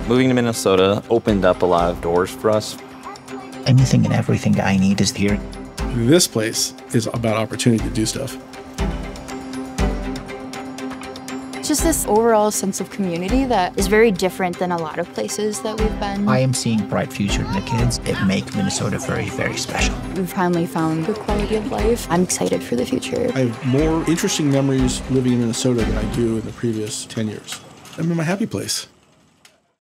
Moving to Minnesota opened up a lot of doors for us. Anything and everything I need is here. This place is about opportunity to do stuff. Just this overall sense of community that is very different than a lot of places that we've been. I am seeing a bright future in the kids. It makes Minnesota very, very special. We've finally found good quality of life. I'm excited for the future. I have more interesting memories living in Minnesota than I do in the previous 10 years. I'm in my happy place.